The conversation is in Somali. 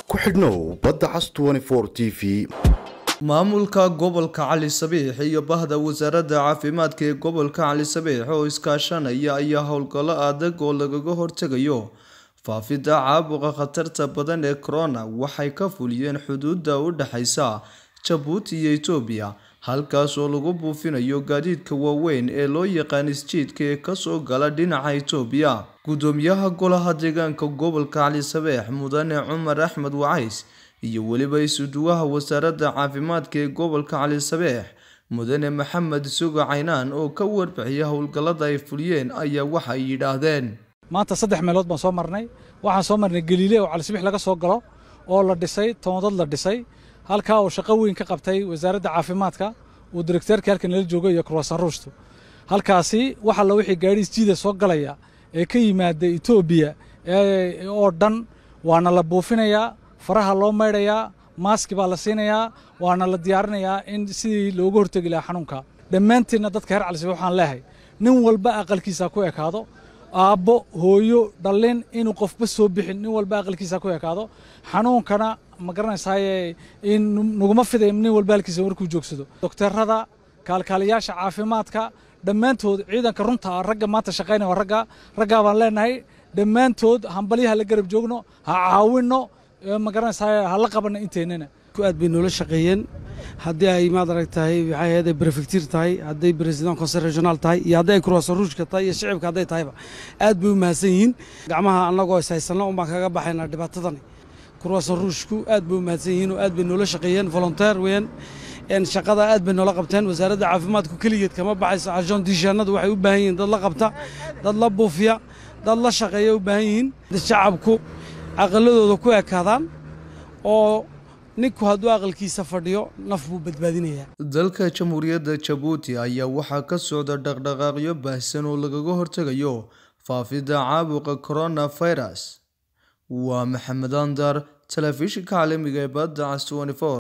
ku xidhnow badda cas 24 TV. maamulka gobolka Cali Sabiix iyo bahda wasaaradda caafimaadka ee gobolka Cali Sabiix oo iskaashanaya ayaa howlgallo adag oo lagaga hortagayo faafidda caabuqa khatarta badan ee corona waxay ka fuliyeen xuduudda u dhaxaysa Djibouti iyo Itoobiya halkaas oo lagu buufinayo gaadiidka waaweyn ee loo yaqaan isjiidka ee ka soo gala dhinaca Itoobiya. Gudoomiyaha golaha deegaanka gobolka Cali Sabiix Mudane Cumar Axmed Wacays iyo waliba isuduwaha wasaaradda caafimaadka ee gobolka Cali Sabiix Mudane Maxamed Suga Caynaan oo ka warbixiyay howlgallada ay fuliyeen ayaa waxa ay yiraahdeen maanta 3 meelood baan soo marnay waxaan soo marnay Galiile oo Cali Sabiix laga soo galo oo la dhisay toondad la dhisay halka oo shaqo weyn ka qabtay wasaaradda caafimaadka oo directorka halkan la joogay iyo Croissant Rouge halkaasi waxa la wixii gaari isjiida soo galaya ee ka yimaada Itoobiya oo dhan waana la buufinayaa faraha loo meedayaa mask baa la siinayaa waana la diyaarinayaa in sidii looga hortagi lahaa xanuunka dhammaanteedna dadka reer Cali Sabiix waxaan leeyahay nin walba aqalkiisa ku ekaado aabbo hooyo dhalin inuu qofba soo bixin nin walba aqalkiisa ku ekaado xanuunkana ma garanaysaa in naguma fiday nin walba halkiisa markuu joogsado doktorada kaalkaaliyaasha caafimaadka dhammaantood ciidanka runta ragga maanta shaqeynaya ragga baan leenahay dhammaantood hambaliyaha la garab joogno ha caawino ma garanaysaa ha la qabano inteennana aad bay noola shaqeeyeen haddii ay maad aragtahay waxay ahayd prefecture tahay hadday president conseil regional tahay iyo hadday Croissant Rouge ka tahay iyo shacabka hadday tahayba aad bay u mahadsan yihiin gacmaha annagoo ishaysano uma kaga baxayna dhibaatadan Croissant Rouge ku aad bay u mahadsan yihiin oo aad bay noola shaqeeyeen volunteer weyn in shaqada aad bay noola qabteen wasaaradda caafimaadku kaligeed kama baxayso ajoon diishanadu waxay u baahan yihiin dad la qabta dad la buufiya dad la shaqeeya u baahan yihiin shacabku aqaladooda ku ekaadaan oo ninku hadduu aqalkiisa fadhiyo naf buu badbaadinayaa. dalka jamhuuriyadda Djibouti ayaa waxaa ka socda dhaqdhaqaaqyo baahsan oo lagaga hortagayo faafidda caabuqa coronavirus. waa Maxamed Andar, telefishinka caalamiga ee badda cas 24.